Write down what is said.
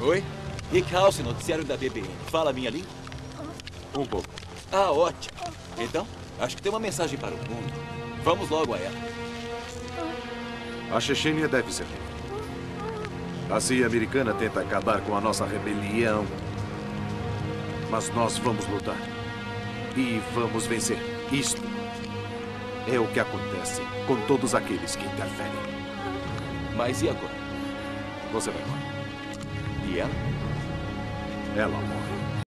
Oi? Rick House, noticiário da BBN. Fala a minha língua? Um pouco. Ah, ótimo. Então, acho que tem uma mensagem para o mundo. Vamos logo a ela. A Chechênia deve ser. A CIA americana tenta acabar com a nossa rebelião. Mas nós vamos lutar. E vamos vencer. Isto é o que acontece com todos aqueles que interferem. Mas e agora? Você vai morrer. E ela? Ela morre.